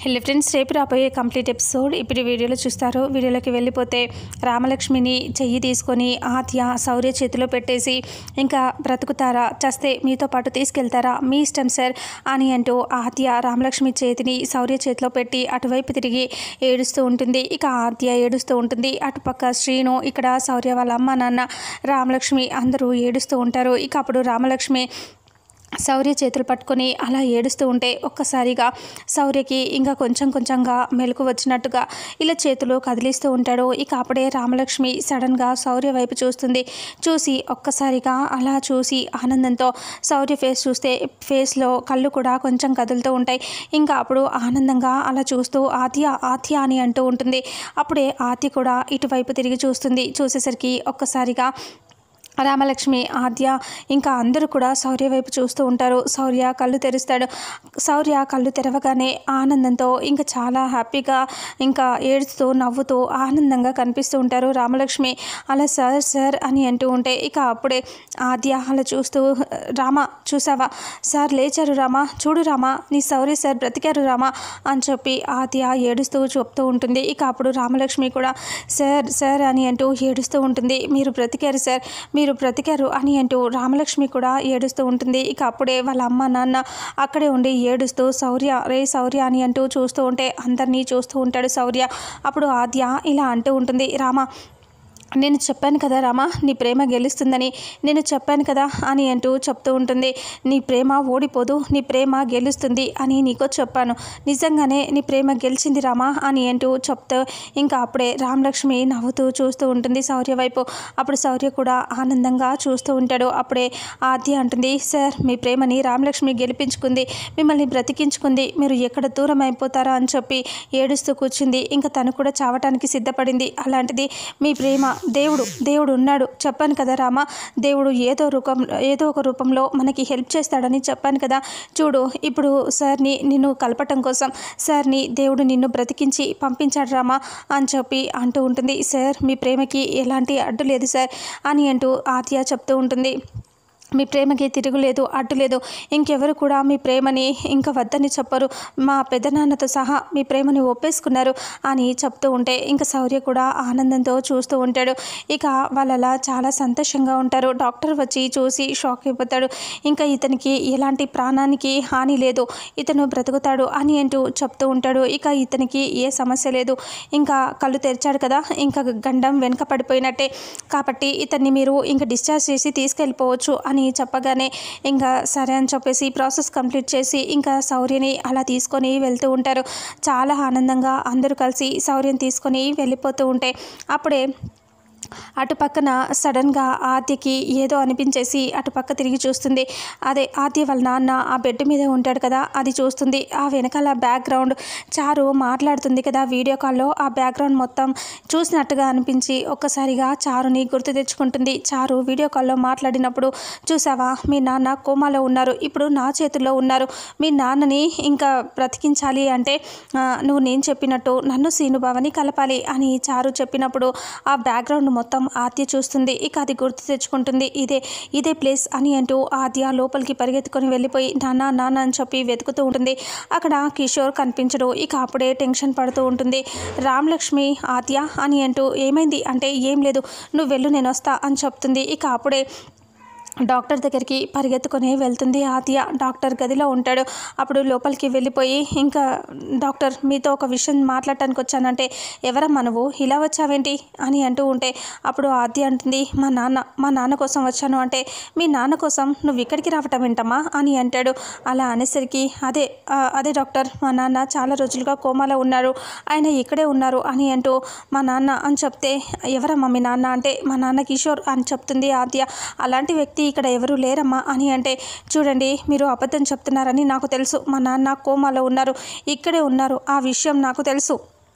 Hello friends, రేపు రాబోయే complete episode ఇప్పుడు వీడియోలో చూస్తారు. వీడియోలోకి వెళ్ళిపోతే రామలక్ష్మిని చెయ్యి తీసుకొని ఆద్య శౌర్య చేతిలో పెట్టేసి ఇంకా బ్రతుకుతారా, చస్తే మీతో పాటు తీసుకెళ్తారా, మీ ఇష్టం సార్ అని అంటూ ఆద్య రామలక్ష్మి చేతిని శౌర్య చేతిలో పెట్టి అటువైపు తిరిగి ఏడుస్తూ ఉంటుంది. ఇక ఆద్య ఏడుస్తూ ఉంటుంది. అటుపక్క శ్రీను, ఇక్కడ శౌర్య వాళ్ళ అమ్మ నాన్న, రామలక్ష్మి అందరూ ఏడుస్తూ ఉంటారు. ఇక అప్పుడు రామలక్ష్మి శౌర్య చేతులు పట్టుకొని అలా ఏడుస్తూ ఉంటే ఒక్కసారిగా శౌర్యకి ఇంకా కొంచెంగా మెలకు వచ్చినట్టుగా ఇలా చేతులు కదిలిస్తూ ఉంటాడు. ఇక అప్పుడే రామలక్ష్మి సడన్గా శౌర్య వైపు చూస్తుంది. చూసి ఒక్కసారిగా అలా చూసి ఆనందంతో శౌర్య ఫేస్ చూస్తే ఫేస్లో కళ్ళు కూడా కొంచెం కదులుతూ ఉంటాయి. ఇంకా అప్పుడు ఆనందంగా అలా చూస్తూ ఆద్య అని అంటూ ఉంటుంది. అప్పుడే ఆద్య కూడా ఇటువైపు తిరిగి చూస్తుంది. చూసేసరికి ఒక్కసారిగా రామలక్ష్మి, ఆద్య ఇంకా అందరూ కూడా శౌర్య వైపు చూస్తూ ఉంటారు. శౌర్య కళ్ళు తెరుస్తాడు. శౌర్య కళ్ళు తెరవగానే ఆనందంతో ఇంకా చాలా హ్యాపీగా ఇంకా ఏడుస్తూ నవ్వుతూ ఆనందంగా కనిపిస్తూ ఉంటారు. రామలక్ష్మి అలా సార్ అని అంటూ ఉంటే ఇక అప్పుడే ఆద్య అలా చూస్తూ, రామ చూసావా సార్ లేచారు, రామా చూడు, రామా నీ శౌర్య సార్ బ్రతికారు రామా అని చెప్పి ఆద్య ఏడుస్తూ చెప్తూ ఉంటుంది. ఇక అప్పుడు రామలక్ష్మి కూడా సార్ అని అంటూ ఏడుస్తూ ఉంటుంది. మీరు బ్రతికారు సార్, మీరు బ్రతికారు అని అంటూ రామలక్ష్మి కూడా ఏడుస్తూ ఉంటుంది. ఇక అప్పుడే వాళ్ళ అమ్మ నాన్న అక్కడే ఉండి ఏడుస్తూ శౌర్య అని అంటూ చూస్తూ ఉంటే అందరినీ చూస్తూ ఉంటాడు శౌర్య. అప్పుడు ఆద్య ఇలా అంటూ ఉంటుంది, రామ నేను చెప్పాను కదా రామా, నీ ప్రేమ గెలుస్తుందని నేను చెప్పాను కదా అని అంటూ చెప్తూ ఉంటుంది. నీ ప్రేమ ఓడిపోదు, నీ ప్రేమ గెలుస్తుంది అని నీకో చెప్పాను, నిజంగానే నీ ప్రేమ గెలిచింది రామా అని అంటూ చెప్తూ ఇంకా అప్పుడే రామలక్ష్మి నవ్వుతూ చూస్తూ ఉంటుంది శౌర్య వైపు. అప్పుడు శౌర్య కూడా ఆనందంగా చూస్తూ ఉంటాడు. అప్పుడే ఆద్య అంటుంది, సార్ మీ ప్రేమని రామలక్ష్మి గెలిపించుకుంది, మిమ్మల్ని బ్రతికించుకుంది, మీరు ఎక్కడ దూరం అయిపోతారా అని చెప్పి ఏడుస్తూ కూర్చుంది. ఇంకా తను కూడా చావటానికి సిద్ధపడింది. అలాంటిది మీ ప్రేమ దేవుడు ఉన్నాడు చెప్పాను కదా రామా, దేవుడు ఏదో ఒక రూపంలో మనకి హెల్ప్ చేస్తాడని చెప్పాను కదా, చూడు ఇప్పుడు సార్ని నిన్ను కలపటం కోసం సార్ని దేవుడు నిన్ను బ్రతికించి పంపించాడు రామా అని చెప్పి అంటూ ఉంటుంది. సార్ మీ ప్రేమకి ఎలాంటి అడ్డు లేదు సార్ అని అంటూ ఆద్య చెప్తూ ఉంటుంది. మీ ప్రేమకి తిరుగులేదు, అడ్డు లేదు, ఇంకెవరు కూడా మీ ప్రేమని ఇంకా వద్దని చెప్పరు, మా పెద్దనాన్నతో సహా మీ ప్రేమని ఒప్పేసుకున్నారు అని చెప్తూ ఉంటే ఇంకా శౌర్య కూడా ఆనందంతో చూస్తూ ఉంటాడు. ఇక వాళ్ళలా చాలా సంతోషంగా ఉంటారు. డాక్టర్ వచ్చి చూసి షాక్ అయిపోతాడు. ఇంకా ఇతనికి ఎలాంటి ప్రాణానికి హాని లేదు, ఇతను బ్రతుకుతాడు అని అంటూ చెప్తూ ఉంటాడు. ఇక ఇతనికి ఏ సమస్య లేదు, ఇంకా కళ్ళు తెరిచాడు కదా, ఇంకా గండం వెనుక పడిపోయినట్టే, కాబట్టి ఇతన్ని మీరు ఇంకా డిశ్చార్జ్ చేసి తీసుకెళ్ళిపోవచ్చు అని చెప్పగానే ఇంకా సరే అని చెప్పేసి ప్రాసెస్ కంప్లీట్ చేసి ఇంకా శౌర్యని అలా తీసుకొని వెళ్తూ ఉంటారు. చాలా ఆనందంగా అందరూ కలిసి శౌర్యని తీసుకొని వెళ్ళిపోతూ ఉంటే అప్పుడే అటుపక్కన సడన్గా ఆద్యకి ఏదో అనిపించేసి అటుపక్క తిరిగి చూస్తుంది. అదే ఆద్య వాళ్ళ నాన్న ఆ బెడ్ మీదే ఉంటాడు కదా, అది చూస్తుంది. ఆ వెనకాల బ్యాక్గ్రౌండ్ చారు మాట్లాడుతుంది కదా వీడియో కాల్లో, ఆ బ్యాక్గ్రౌండ్ మొత్తం చూసినట్టుగా అనిపించి ఒక్కసారిగా చారుని గుర్తు తెచ్చుకుంటుంది. చారు వీడియో కాల్లో మాట్లాడినప్పుడు, చూసావా మీ నాన్న కోమాలో ఉన్నారు, ఇప్పుడు నా చేతుల్లో ఉన్నారు, మీ నాన్నని ఇంకా బ్రతికించాలి అంటే నువ్వు నేను చెప్పినట్టు నన్ను సీనుబావని కలపాలి అని చారు చెప్పినప్పుడు ఆ బ్యాక్గ్రౌండ్ మొత్తం ఆద్య చూస్తుంది. ఇక అది గుర్తు తెచ్చుకుంటుంది. ఇదే ప్లేస్ అని అంటూ ఆద్య లోపలికి పరిగెత్తుకొని వెళ్ళిపోయి నాన్న అని చెప్పి వెతుకుతూ ఉంటుంది. అక్కడ కిషోర్ కనిపించడు. ఇక అప్పుడే టెన్షన్ పడుతూ ఉంటుంది. రామలక్ష్మి ఆద్య అని అంటూ ఏమైంది అంటే ఏం లేదు, నువ్వు వెళ్ళు నేను వస్తా అని చెప్తుంది. ఇక అప్పుడే డాక్టర్ దగ్గరికి పరిగెత్తుకొని వెళ్తుంది ఆద్య. డాక్టర్ గదిలో ఉంటాడు. అప్పుడు లోపలికి వెళ్ళిపోయి ఇంకా డాక్టర్ మీతో ఒక విషయం మాట్లాడటానికి వచ్చానంటే, ఎవరమ్మా నువ్వు ఇలా వచ్చావేంటి అని అంటూ ఉంటే అప్పుడు ఆద్య అంటుంది, మా నాన్న కోసం వచ్చాను అంటే, మీ నాన్న కోసం నువ్వు ఇక్కడికి రావటం ఏంటమ్మా అని అంటాడు. అలా అనేసరికి అదే డాక్టర్, మా నాన్న చాలా రోజులుగా కోమాలో ఉన్నారు, ఆయన ఇక్కడే ఉన్నారు అని అంటూ మా నాన్న అని చెప్తే, ఎవరమ్మా మీ నాన్న అంటే, మా నాన్న కిషోర్ అని చెప్తుంది ఆద్య. అలాంటి వ్యక్తి ఇక్కడ ఎవరు లేరమ్మా అని అంటే, చూడండి మీరు అబద్ధం చెప్తున్నారని నాకు తెలుసు, మా నాన్న కోమాలో ఉన్నారు, ఇక్కడే ఉన్నారు, ఆ విషయం నాకు తెలుసు,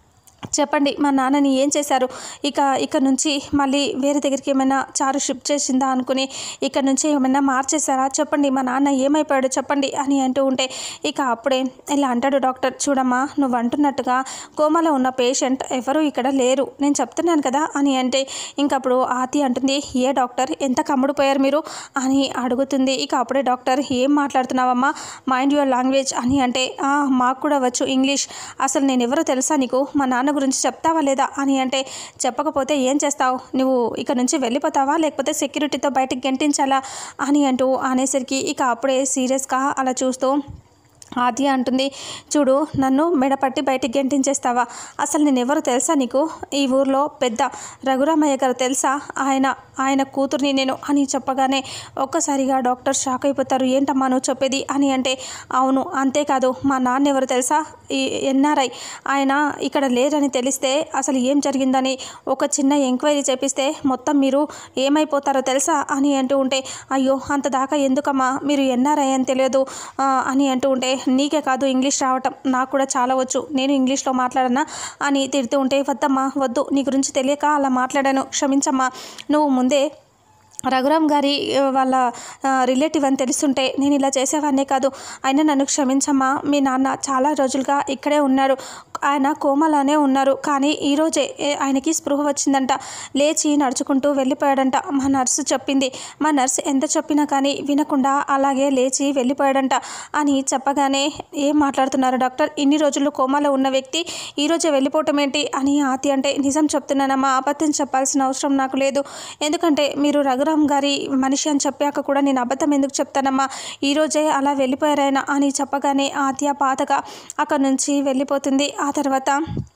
చెప్పండి మా నాన్నని ఏం చేశారు? ఇక్కడ నుంచి మళ్ళీ వేరే దగ్గరికి ఏమైనా చారు షిఫ్ట్ చేసిందా అనుకుని ఇక్కడ నుంచి ఏమైనా మార్చేశారా? చెప్పండి మా నాన్న ఏమైపోయాడు చెప్పండి అని అంటూ ఉంటే అప్పుడే ఇలా అంటాడు డాక్టర్. చూడమ్మా, నువ్వు అంటున్నట్టుగా కోమాలో ఉన్న పేషెంట్ ఎవరు ఇక్కడ లేరు, నేను చెప్తున్నాను కదా అని అంటే అప్పుడు ఆతి అంటుంది, ఏ డాక్టర్ ఎంత కమ్ముడిపోయారు మీరు అని అడుగుతుంది. అప్పుడే డాక్టర్, ఏం మాట్లాడుతున్నావమ్మా, మైండ్ యువర్ లాంగ్వేజ్ అని అంటే మాకు కూడా వచ్చు ఇంగ్లీష్, అసలు నేను ఎవరో తెలుసా నీకు, మా నాన్న గురించి చెప్తావా లేదా అని అంటే చెప్పకపోతే ఏం చేస్తావు, నువ్వు ఇక్కడ నుంచి వెళ్ళిపోతావా లేకపోతే సెక్యూరిటీతో బయటకు గెంటించాలా అని అంటూ అనేసరికి అప్పుడే సీరియస్గా అలా చూస్తూ ఆద్య అంటుంది, చూడు నన్ను మెడపట్టి బయటికి గెంటించేస్తావా, అసలు నేను ఎవరు తెలుసా నీకు, ఈ ఊర్లో పెద్ద రఘురామయ్య గారు తెలుసా, ఆయన కూతుర్ని నేను అని చెప్పగానే ఒక్కసారిగా డాక్టర్ షాక్ అయిపోతారు. ఏంటమ్మా నువ్వు చెప్పేది అని అంటే అవును, అంతేకాదు మా నాన్న ఎవరు తెలుసా, ఈ ఎన్ఆర్ఐ, ఆయన ఇక్కడ లేరని తెలిస్తే అసలు ఏం జరిగిందని ఒక చిన్న ఎంక్వైరీ చేపిస్తే మొత్తం మీరు ఏమైపోతారో తెలుసా అని అంటూ ఉంటే అయ్యో అంత దాకా ఎందుకమ్మా, మీరు ఎన్ఆర్ఐ అని తెలియదు అని అంటూ ఉంటే నీకే కాదు ఇంగ్లీష్ రావటం, నాకు కూడా చాలా వచ్చు, నేను ఇంగ్లీష్లో మాట్లాడనా అని తిడుతూ ఉంటే వద్దమ్మా వద్దు, నీ గురించి తెలియక అలా మాట్లాడాను, క్షమించమ్మా, నువ్వు ముందే రఘురామ్ గారి వాళ్ళ రిలేటివ్ అని తెలుస్తుంటే నేను ఇలా చేసేవాన్నే కాదు, అయినా నన్ను క్షమించమ్మా, మీ నాన్న చాలా రోజులుగా ఇక్కడే ఉన్నారు, ఆయన కోమలానే ఉన్నారు, కానీ ఈరోజే ఆయనకి స్పృహ వచ్చిందంట, లేచి నడుచుకుంటూ వెళ్ళిపోయాడంట, మా నర్సు చెప్పింది, మా నర్సు ఎంత చెప్పినా కానీ వినకుండా అలాగే లేచి వెళ్ళిపోయాడంట అని చెప్పగానే ఏం మాట్లాడుతున్నారు డాక్టర్, ఇన్ని రోజులు కోమాలో ఉన్న వ్యక్తి ఈరోజే వెళ్ళిపోవటం ఏంటి అని ఆతి అంటే నిజం చెప్తున్నానమ్మా, అబద్ధం చెప్పాల్సిన అవసరం నాకు లేదు, ఎందుకంటే మీరు రఘురామ్ గారి మనిషి అని చెప్పాక కూడా నేను అబద్ధం ఎందుకు చెప్తానమ్మా, ఈరోజే అలా వెళ్ళిపోయారాయన అని చెప్పగానే ఆద్య బాధగా అక్కడి నుంచి వెళ్ళిపోతుంది. ఆ తర్వాత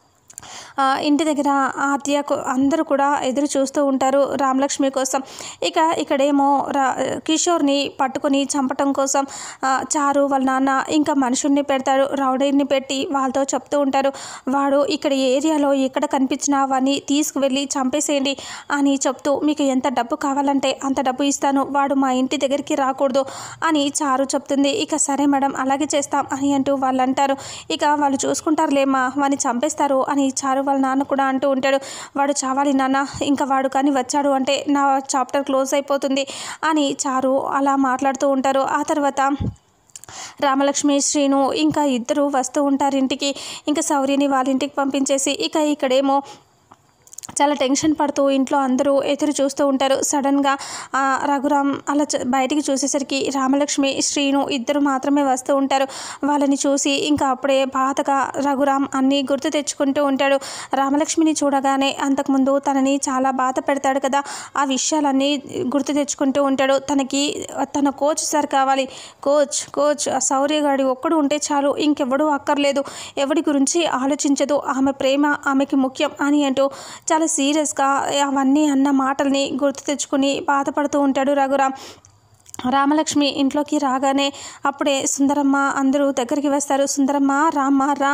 ఇంటి దగ్గర ఆద్యకు అందరూ కూడా ఎదురు చూస్తూ ఉంటారు రామలక్ష్మి కోసం. ఇక్కడేమో కిషోర్ని పట్టుకొని చంపటం కోసం చారు వాళ్ళ నాన్న ఇంకా మనుషుల్ని పెడతారు, రౌడీని పెట్టి వాళ్ళతో చెప్తూ ఉంటారు, వాడు ఇక్కడ ఏరియాలో ఎక్కడ కనిపించినా వాడిని తీసుకువెళ్ళి చంపేసేయండి అని చెప్తూ మీకు ఎంత డబ్బు కావాలంటే అంత డబ్బు ఇస్తాను, వాడు మా ఇంటి దగ్గరికి రాకూడదు అని చారు చెప్తుంది. సరే మేడం అలాగే చేస్తాం అని అంటూ వాళ్ళు అంటారు. వాళ్ళు చూసుకుంటారులేమ్మా, వాడిని చంపేస్తారు అని చారు వాళ్ళ నాన్న కూడా అంటూ ఉంటాడు. వాడు చావాలి నాన్న, ఇంకా వాడు కానీ వచ్చాడు అంటే నా చాప్టర్ క్లోజ్ అయిపోతుంది అని చారు అలా మాట్లాడుతూ ఉంటారు. ఆ తర్వాత రామలక్ష్మి శ్రీను ఇంకా ఇద్దరు వస్తూ ఉంటారు ఇంటికి. శౌర్యని వాళ్ళ ఇంటికి పంపించేసి ఇక్కడేమో చాలా టెన్షన్ పడుతూ ఇంట్లో అందరూ ఎదురు చూస్తూ ఉంటారు. సడన్గా రఘురామ్ అలా బయటికి చూసేసరికి రామలక్ష్మి శ్రీను ఇద్దరు మాత్రమే వస్తూ ఉంటారు. వాళ్ళని చూసి అప్పుడే బాధగా రఘురామ్ అన్నీ గుర్తు తెచ్చుకుంటూ ఉంటాడు. రామలక్ష్మిని చూడగానే అంతకుముందు తనని చాలా బాధ పెడతాడు కదా, ఆ విషయాలన్నీ గుర్తు తెచ్చుకుంటూ ఉంటాడు. తన కోచ్ సార్ కావాలి, కోచ్ శౌర్యగాడి ఒక్కడు ఉంటే చాలు, ఇంకెవడూ అక్కర్లేదు, ఎవడి గురించి ఆలోచించదు, ఆమె ప్రేమ ఆమెకి ముఖ్యం అని అంటూ చాలా సీరియస్గా అవన్నీ అన్న మాటల్ని గుర్తు తెచ్చుకుని బాధపడుతూ ఉంటాడు రఘురామ్. రామలక్ష్మి ఇంట్లోకి రాగానే అప్పుడే సుందరమ్మ అందరూ దగ్గరికి వస్తారు. సుందరమ్మ రామ్మ రా,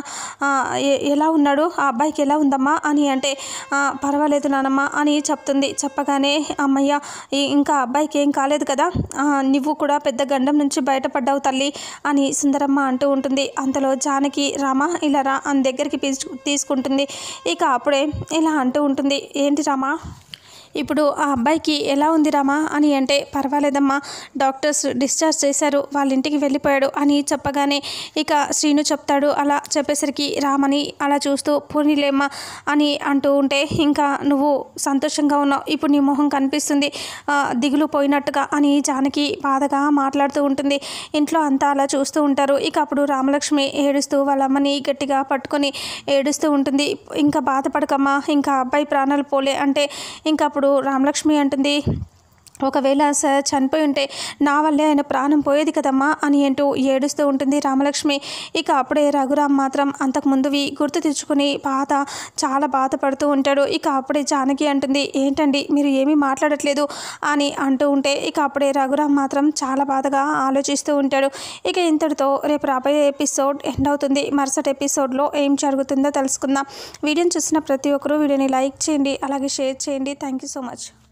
ఎలా ఉన్నాడు ఆ అబ్బాయికి, ఎలా ఉందమ్మా అని అంటే పర్వాలేదు నానమ్మ అని చెప్తుంది. చెప్పగానే అమ్మయ్య ఇంకా అబ్బాయికి ఏం కాలేదు కదా, నువ్వు కూడా పెద్ద గండం నుంచి బయటపడ్డావు తల్లి అని సుందరమ్మ అంటూ ఉంటుంది. అంతలో జానకి రామ ఇలా రా అని దగ్గరికి తీసుకుంటుంది. అప్పుడే ఇలా అంటూ ఉంటుంది, ఏంటి రామా ఇప్పుడు ఆ అబ్బాయికి ఎలా ఉంది రామా అని అంటే పర్వాలేదమ్మా, డాక్టర్స్ డిశ్చార్జ్ చేశారు, వాళ్ళ ఇంటికి వెళ్ళిపోయాడు అని చెప్పగానే శ్రీను చెప్తాడు. అలా చెప్పేసరికి రామని అలా చూస్తూ పోనీలేమ్మా అని అంటూ ఉంటే నువ్వు సంతోషంగా ఉన్నావు, ఇప్పుడు నీ మొహం కనిపిస్తుంది దిగులు పోయినట్టుగా అని జానకి బాధగా మాట్లాడుతూ ఉంటుంది. ఇంట్లో అంతా అలా చూస్తూ ఉంటారు. అప్పుడు రామలక్ష్మి ఏడుస్తూ వాళ్ళ అమ్మని గట్టిగా పట్టుకొని ఏడుస్తూ ఉంటుంది. బాధపడకమ్మా, అబ్బాయి ప్రాణాలు పోలే అంటే అప్పుడు రామలక్ష్మి అంటుంది, ఒకవేళ సార్ చనిపోయి ఉంటే నా వల్లే ఆయన ప్రాణం పోయేది కదమ్మా అని అంటూ ఏడుస్తూ ఉంటుంది రామలక్ష్మి. అప్పుడే రఘురామ్ మాత్రం అంతకుముందువి గుర్తు తెచ్చుకుని చాలా బాధపడుతూ ఉంటాడు. అప్పుడే జానకి అంటుంది, ఏంటండి మీరు ఏమీ మాట్లాడట్లేదు అని అంటూ ఉంటే అప్పుడే రఘురామ్ మాత్రం చాలా బాధగా ఆలోచిస్తూ ఉంటాడు. ఇంతటితో రేపు రాబోయే ఎపిసోడ్ ఎండ్ అవుతుంది. మరుసటి ఎపిసోడ్లో ఏం జరుగుతుందో తెలుసుకుందాం. వీడియోని చూసిన ప్రతి ఒక్కరూ వీడియోని లైక్ చేయండి, అలాగే షేర్ చేయండి. Thank you so much.